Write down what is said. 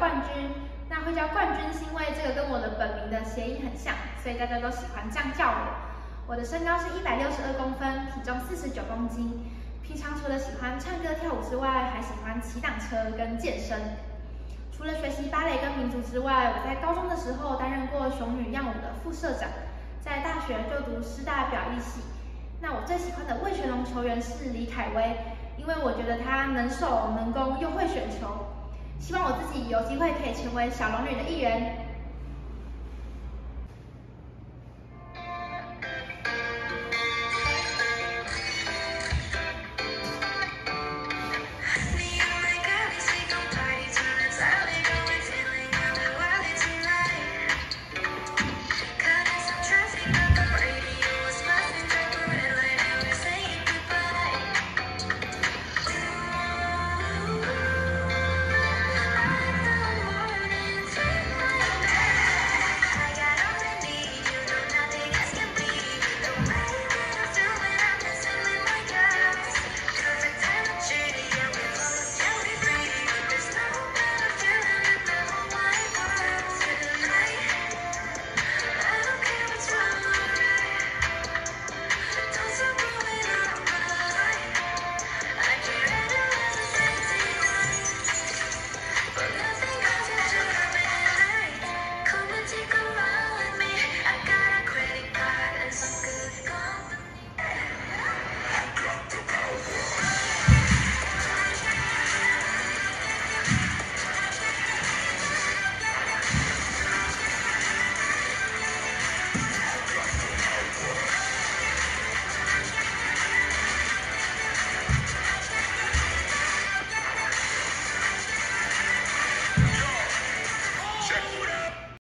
冠军。那会叫冠军是因为这个跟我的本名的谐音很像，所以大家都喜欢这样叫我。我的身高是162公分，体重49公斤。平常除了喜欢唱歌跳舞之外，还喜欢骑挡车跟健身。除了学习芭蕾跟民族之外，我在高中的时候担任过雄女漾舞的副社长，在大学就读师大表艺系。那我最喜欢的魏全龙球员是李凯威，因为我觉得他能守能攻又会选球。希望我自己有机会可以成为小龙女的一员。